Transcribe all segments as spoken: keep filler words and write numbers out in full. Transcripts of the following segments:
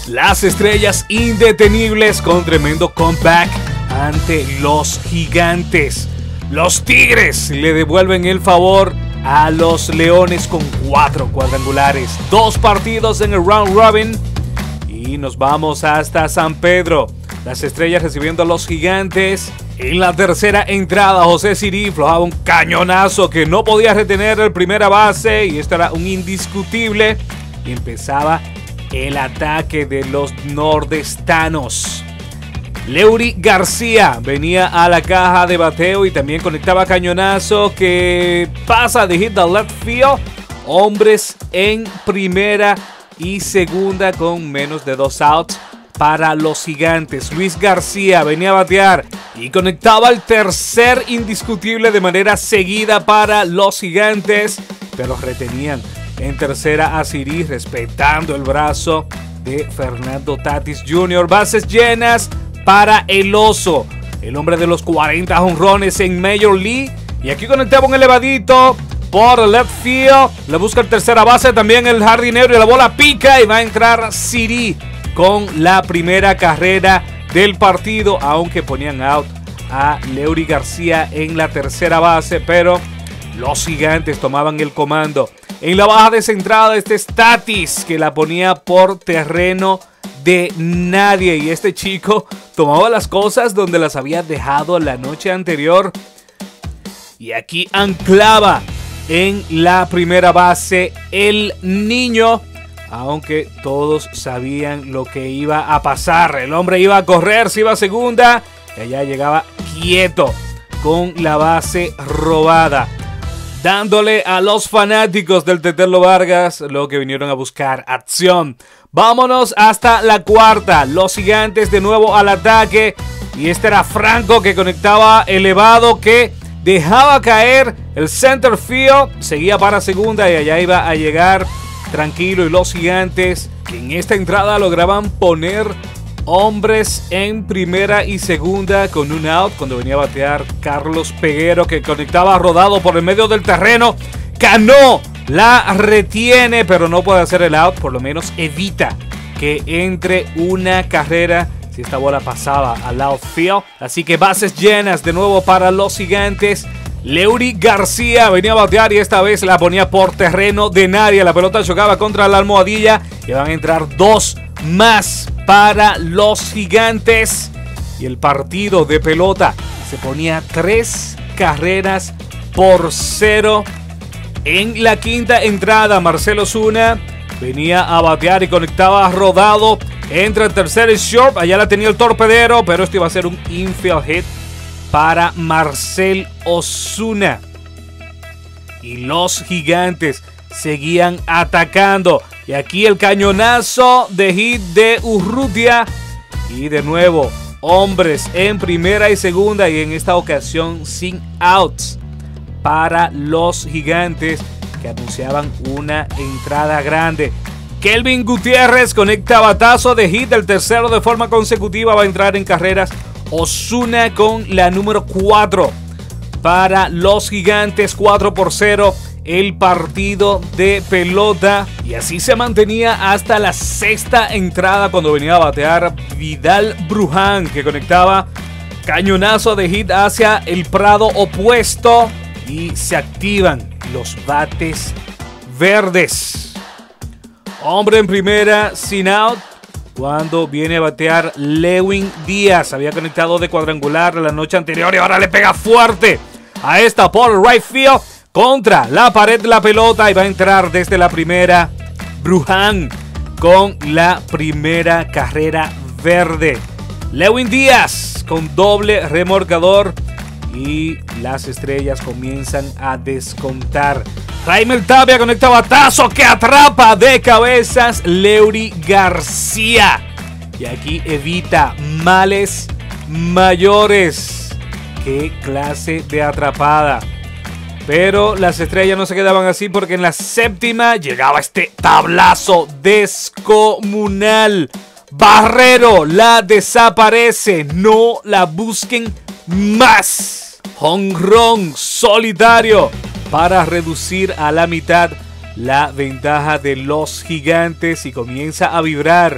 Las Estrellas indetenibles con tremendo comeback ante los Gigantes. Los Tigres le devuelven el favor a los Leones con cuatro cuadrangulares. Dos partidos en el round robin. Y nos vamos hasta San Pedro. Las Estrellas recibiendo a los Gigantes. En la tercera entrada, José Siri flojaba un cañonazo que no podía retener el primera base. Y esto era un indiscutible. Y empezaba el ataque de los nordestanos. Leury García venía a la caja de bateo y también conectaba cañonazo que pasa de hit al left field. Hombres en primera y segunda con menos de dos outs para los Gigantes. Luis García venía a batear y conectaba el tercer indiscutible de manera seguida para los Gigantes, pero retenían en tercera a Siri, respetando el brazo de Fernando Tatis junior Bases llenas para el Oso, el hombre de los cuarenta jonrones en Major League. Y aquí conectaba un elevadito por el left field. Le busca el tercera base, también el jardinero, y la bola pica y va a entrar Siri con la primera carrera del partido, aunque ponían out a Leury García en la tercera base, pero los Gigantes tomaban el comando. En la baja descentrada, este es Tatis, que la ponía por terreno de nadie. Y este chico tomaba las cosas donde las había dejado la noche anterior. Y aquí anclaba en la primera base el niño. Aunque todos sabían lo que iba a pasar. El hombre iba a correr, se iba a segunda. Y allá llegaba quieto con la base robada, dándole a los fanáticos del Tetelo Vargas lo que vinieron a buscar: acción. Vámonos hasta la cuarta. Los Gigantes de nuevo al ataque. Y este era Franco, que conectaba elevado, que dejaba caer el center field. Seguía para segunda y allá iba a llegar tranquilo. Y los Gigantes, que en esta entrada lograban poner hombres en primera y segunda con un out cuando venía a batear Carlos Peguero, que conectaba rodado por el medio del terreno. Cano la retiene, pero no puede hacer el out. Por lo menos evita que entre una carrera si esta bola pasaba al outfield. Así que bases llenas de nuevo para los Gigantes. Leury García venía a batear y esta vez la ponía por terreno de nadie. La pelota chocaba contra la almohadilla y van a entrar dos más para los Gigantes. Y el partido de pelota se ponía tres carreras por cero. En la quinta entrada, Marcelo Zuna venía a batear y conectaba rodado entre el tercer y short. Allá la tenía el torpedero, pero esto iba a ser un infield hit para Marcel Ozuna. Y los Gigantes seguían atacando. Y aquí el cañonazo de hit de Urrutia. Y de nuevo, hombres en primera y segunda. Y en esta ocasión sin outs para los Gigantes, que anunciaban una entrada grande. Kelvin Gutiérrez conecta batazo de hit, el tercero de forma consecutiva. Va a entrar en carreras Ozuna con la número cuatro para los Gigantes. Cuatro por cero el partido de pelota. Y así se mantenía hasta la sexta entrada, cuando venía a batear Vidal Bruján, que conectaba cañonazo de hit hacia el prado opuesto. Y se activan los bates verdes. Hombre en primera, sin out, cuando viene a batear Lewin Díaz. Había conectado de cuadrangular la noche anterior y ahora le pega fuerte a esta por right field, contra la pared de la pelota, y va a entrar desde la primera Bruján con la primera carrera verde. Lewin Díaz con doble remorcador y las Estrellas comienzan a descontar. Raimel Tapia conecta batazo que atrapa de cabezas Leury García. Y aquí evita males mayores. Qué clase de atrapada. Pero las Estrellas no se quedaban así, porque en la séptima llegaba este tablazo descomunal. Barrero la desaparece. No la busquen más. Jonrón solitario para reducir a la mitad la ventaja de los Gigantes, y comienza a vibrar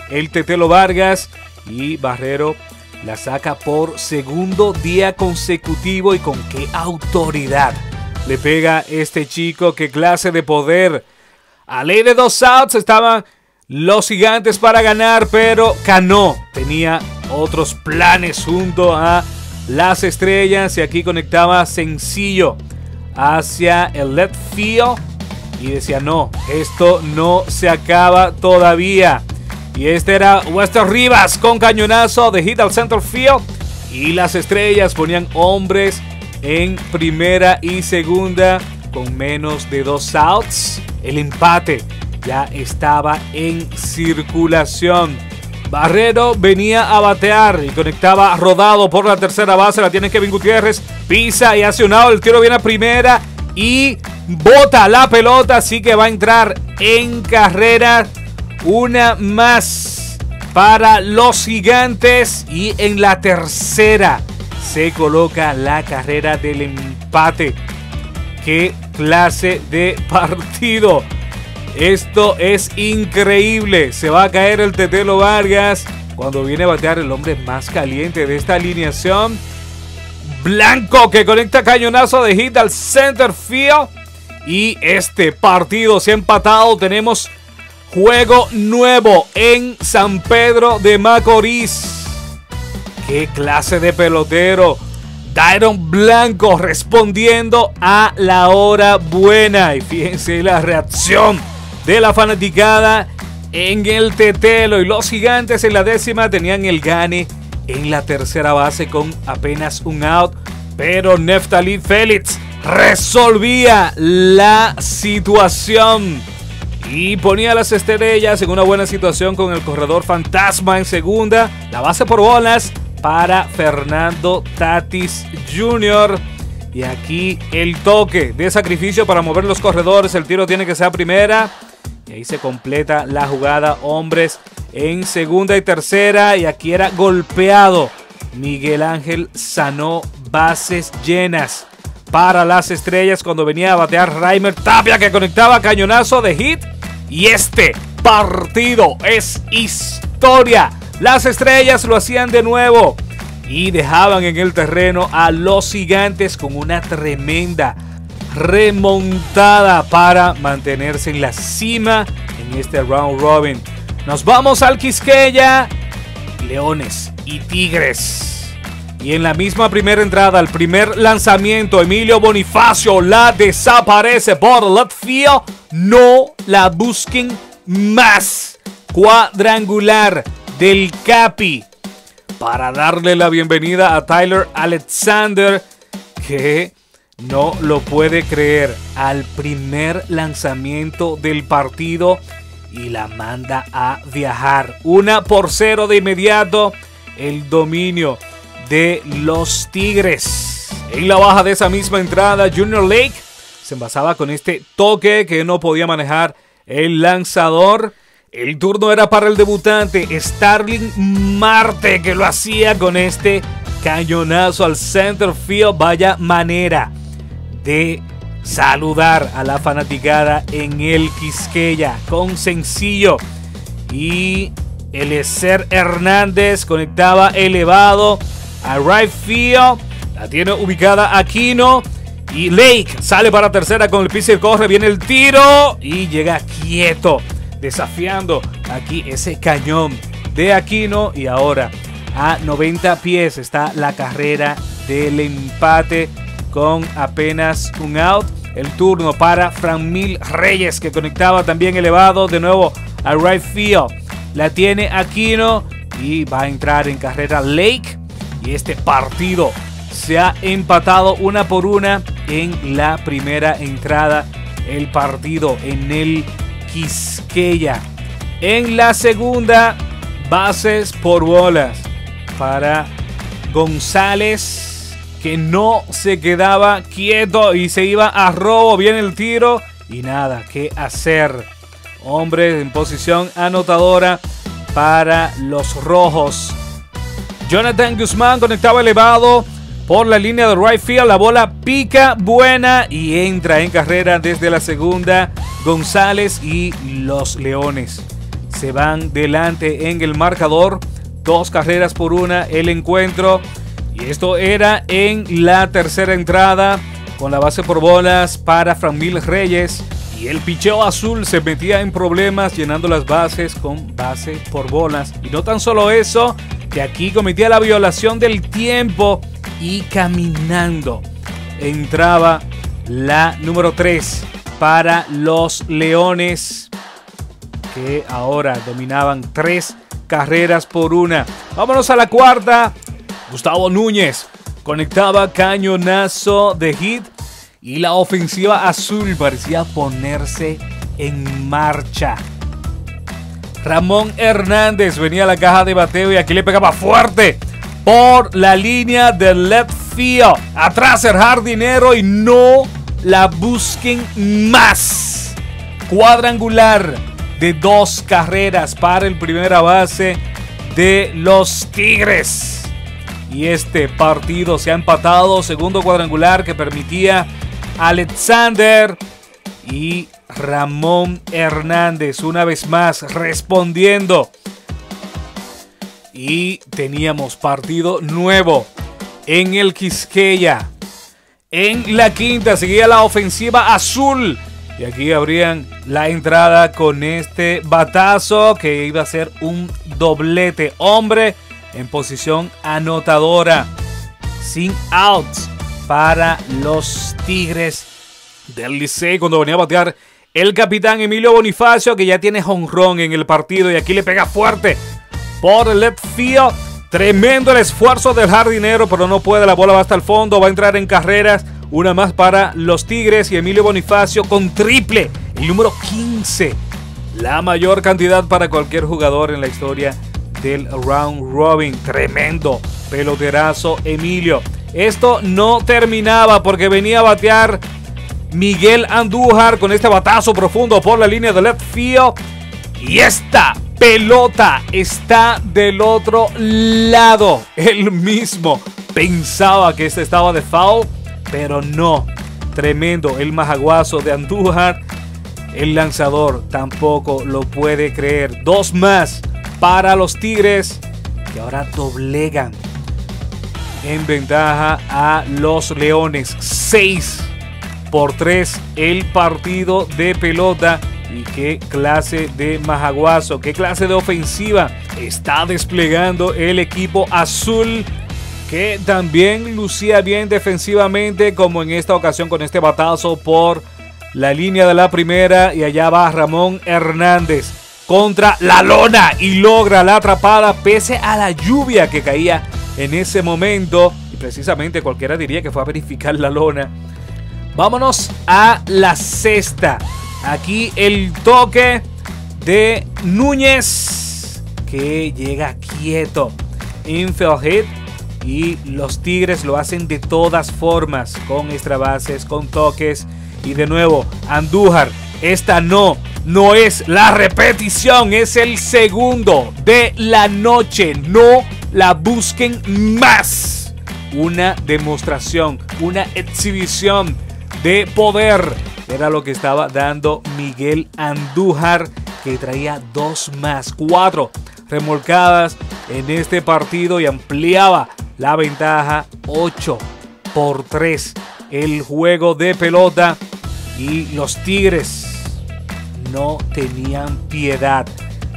el Tetelo Vargas y Barrero la saca por segundo día consecutivo. Y con qué autoridad le pega este chico, qué clase de poder. A ley de dos outs estaban los Gigantes para ganar, pero Cano tenía otros planes junto a las Estrellas y aquí conectaba sencillo hacia el left field y decía no, esto no se acaba todavía. Y este era Wester Rivas con cañonazo de hit al center field y las Estrellas ponían hombres en primera y segunda con menos de dos outs. El empate ya estaba en circulación. Barrero venía a batear y conectaba rodado por la tercera base. La tiene Kevin Gutiérrez. Pisa y hace un out. El tiro viene a primera y bota la pelota. Así que va a entrar en carrera. Una más para los Gigantes. Y en la tercera se coloca la carrera del empate. ¡Qué clase de partido! Esto es increíble. Se va a caer el Tetelo Vargas cuando viene a batear el hombre más caliente de esta alineación. Blanco que conecta cañonazo de hit al center field. Y este partido se ha empatado. Tenemos juego nuevo en San Pedro de Macorís. ¡Qué clase de pelotero! Dairon Blanco respondiendo a la hora buena. Y fíjense la reacción de la fanaticada en el Tetelo. Y los Gigantes en la décima tenían el gane en la tercera base con apenas un out. Pero Neftali Félix resolvía la situación y ponía a las Estrellas en una buena situación con el corredor fantasma en segunda. La base por bolas para Fernando Tatis junior Y aquí el toque de sacrificio para mover los corredores. El tiro tiene que ser a primera. Y ahí se completa la jugada. Hombres en segunda y tercera. Y aquí era golpeado Miguel Ángel Sanó. Bases llenas para las Estrellas cuando venía a batear Raimer Tapia, que conectaba cañonazo de hit. Y este partido es historia. Las Estrellas lo hacían de nuevo y dejaban en el terreno a los Gigantes con una tremenda remontada para mantenerse en la cima en este round robin. Nos vamos al Quisqueya, Leones y Tigres. Y en la misma primera entrada, el primer lanzamiento, Emilio Bonifacio la desaparece por el left field. No la busquen más. Cuadrangular del Capi para darle la bienvenida a Tyler Alexander, que no lo puede creer, al primer lanzamiento del partido y la manda a viajar. Una por cero de inmediato, el dominio de los Tigres. En la baja de esa misma entrada, Junior Lake se envasaba con este toque que no podía manejar el lanzador. El turno era para el debutante Starling Marte, que lo hacía con este cañonazo al center field. Vaya manera de saludar a la fanaticada en el Quisqueya con sencillo. Y Eliezer Hernández conectaba elevado a right field. La tiene ubicada Aquino. Y Lake sale para tercera con el pitcher, corre, viene el tiro y llega quieto, desafiando aquí ese cañón de Aquino. Y ahora a noventa pies está la carrera del empate con apenas un out. El turno para Franmil Reyes, que conectaba también elevado de nuevo al right field. La tiene Aquino y va a entrar en carrera Lake. Y este partido se ha empatado una por una en la primera entrada. El partido en el Quisqueya. En la segunda, bases por bolas para González, que no se quedaba quieto y se iba a robo. Viene el tiro y nada que hacer. Hombre en posición anotadora para los rojos. Jonathan Guzmán conectaba elevado por la línea de right field. La bola pica buena y entra en carrera desde la segunda González, y los Leones se se van delante en el marcador. Dos carreras por una el encuentro. Y esto era en la tercera entrada, con la base por bolas para Framil Reyes. Y el picheo azul se metía en problemas llenando las bases con base por bolas. Y no tan solo eso, que aquí cometía la violación del tiempo y caminando entraba la número tres para los Leones, que ahora dominaban tres carreras por una. Vámonos a la cuarta. Gustavo Núñez conectaba cañonazo de hit y la ofensiva azul parecía ponerse en marcha. Ramón Hernández venía a la caja de bateo y aquí le pegaba fuerte por la línea del left field. Atrás el jardinero y no la busquen más. Cuadrangular de dos carreras para el primera base de los Tigres. Y este partido se ha empatado. Segundo cuadrangular que permitía Alexander y Ramón Hernández una vez más respondiendo. Y teníamos partido nuevo en el Quisqueya. En la quinta seguía la ofensiva azul. Y aquí abrían la entrada con este batazo que iba a ser un doblete. Hombre en posición anotadora. Sin outs para los Tigres del Licey cuando venía a batear el capitán Emilio Bonifacio, que ya tiene jonrón en el partido. Y aquí le pega fuerte por el left field. Tremendo el esfuerzo del jardinero, pero no puede. La bola va hasta el fondo. Va a entrar en carreras. Una más para los Tigres y Emilio Bonifacio con triple. El número quince. La mayor cantidad para cualquier jugador en la historia del round robin. Tremendo peloterazo Emilio. Esto no terminaba porque venía a batear Miguel Andújar con este batazo profundo por la línea de left field. Y esta pelota está del otro lado. Él mismo pensaba que este estaba de foul, pero no. Tremendo el majaguazo de Andújar. El lanzador tampoco lo puede creer. Dos más para los Tigres, que ahora doblegan en ventaja a los Leones. seis por tres el partido de pelota. Y qué clase de majaguazo, qué clase de ofensiva está desplegando el equipo azul, que también lucía bien defensivamente, como en esta ocasión con este batazo por la línea de la primera. Y allá va Ramón Hernández contra la lona y logra la atrapada pese a la lluvia que caía en ese momento. Y precisamente cualquiera diría que fue a verificar la lona. Vámonos a la sexta. Aquí el toque de Núñez, que llega quieto. Infield hit. Y los Tigres lo hacen de todas formas, con extra bases, con toques. Y de nuevo, Andújar. Esta no, no es la repetición, es el segundo de la noche. No la busquen más. Una demostración, una exhibición de poder. Era lo que estaba dando Miguel Andújar, que traía dos más, cuatro remolcadas en este partido y ampliaba la ventaja ocho por tres. El juego de pelota y los Tigres no tenían piedad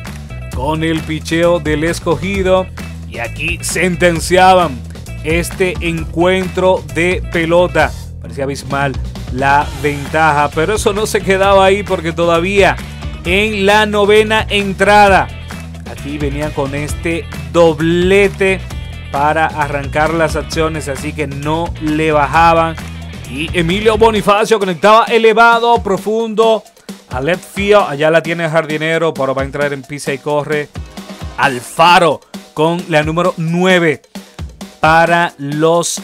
con el picheo del escogido. Y aquí sentenciaban este encuentro de pelota. Parecía abismal la ventaja, pero eso no se quedaba ahí, porque todavía en la novena entrada aquí venían con este doblete para arrancar las acciones, así que no le bajaban. Y Emilio Bonifacio conectaba elevado, profundo a left field. Allá la tiene el jardinero, pero va a entrar en pisa y corre. Alfaro con la número nueve para los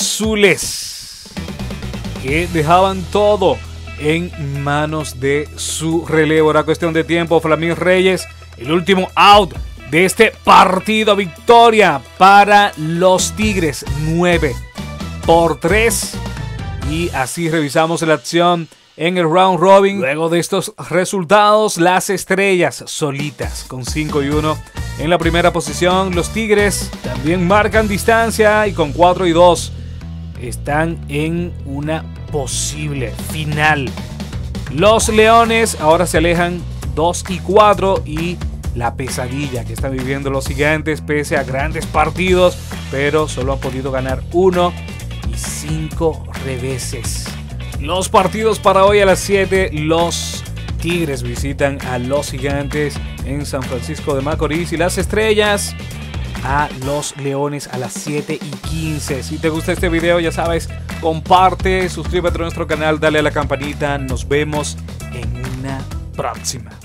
azules, que dejaban todo en manos de su relevo. Era cuestión de tiempo. Flamín Reyes, el último out de este partido. Victoria para los Tigres, nueve por tres. Y así revisamos la acción en el round robin. Luego de estos resultados, las Estrellas solitas con cinco y uno en la primera posición. Los Tigres también marcan distancia y con cuatro y dos están en una posible final. Los Leones ahora se alejan dos y cuatro y la pesadilla que están viviendo los Gigantes pese a grandes partidos, pero solo han podido ganar uno y cinco reveses. Los partidos para hoy a las siete, los Tigres visitan a los Gigantes en San Francisco de Macorís y las Estrellas a los Leones a las siete y quince. Si te gusta este video, ya sabes, comparte, suscríbete a nuestro canal, dale a la campanita. Nos vemos en una próxima.